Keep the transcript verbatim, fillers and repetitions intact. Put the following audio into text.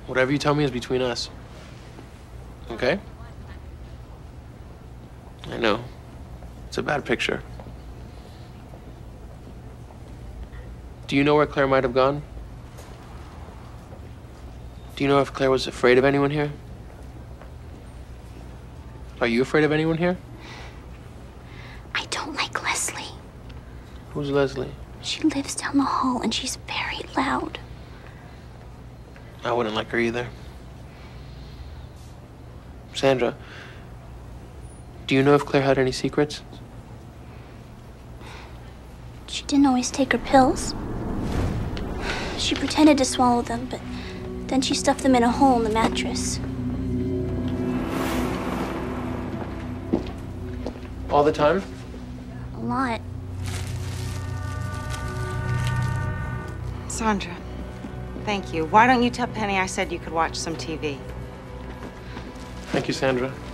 Whatever you tell me is between us. Okay? I know. It's a bad picture. Do you know where Claire might have gone? Do you know if Claire was afraid of anyone here? Are you afraid of anyone here? I don't like Leslie. Who's Leslie? She lives down the hall and she's very loud. I wouldn't like her either. Sandra, do you know if Claire had any secrets? She didn't always take her pills. She pretended to swallow them, but then she stuffed them in a hole in the mattress. All the time? A lot. Sandra, thank you. Why don't you tell Penny I said you could watch some T V? Thank you, Sandra.